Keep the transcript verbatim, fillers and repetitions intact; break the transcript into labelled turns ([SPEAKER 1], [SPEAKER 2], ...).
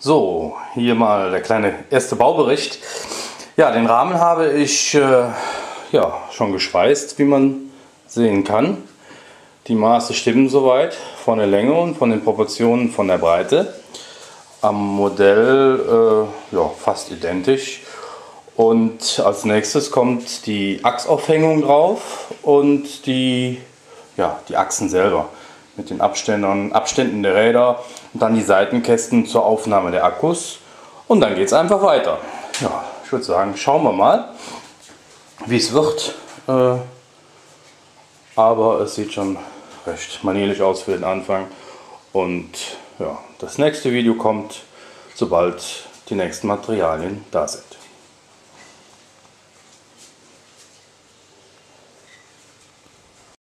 [SPEAKER 1] So, hier mal der kleine erste Baubericht. Ja, den Rahmen habe ich äh, ja, schon geschweißt, wie man sehen kann. Die Maße stimmen soweit von der Länge und von den Proportionen von der Breite. Am Modell äh, ja, fast identisch. Und als nächstes kommt die Achsaufhängung drauf und die, ja, die Achsen selber mit den Abständen, Abständen der Räder und dann die Seitenkästen zur Aufnahme der Akkus. Und dann geht es einfach weiter. Ja, ich würde sagen, schauen wir mal, wie es wird. Äh, aber es sieht schon recht manierlich aus für den Anfang. Und ja, das nächste Video kommt, sobald die nächsten Materialien da sind.